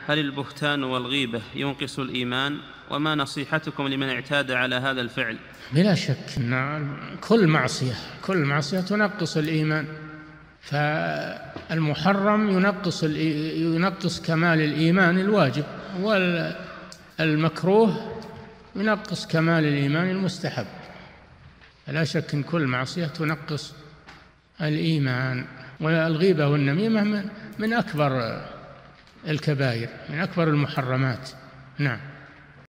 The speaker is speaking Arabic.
هل البهتان والغيبة ينقص الإيمان؟ وما نصيحتكم لمن اعتاد على هذا الفعل؟ بلا شك أن كل معصية تنقص الإيمان، فالمحرم ينقص كمال الإيمان الواجب، والمكروه ينقص كمال الإيمان المستحب. لا شك أن كل معصية تنقص الإيمان. والغيبة والنميمة من أكبر الكبائر، من أكبر المحرمات. نعم.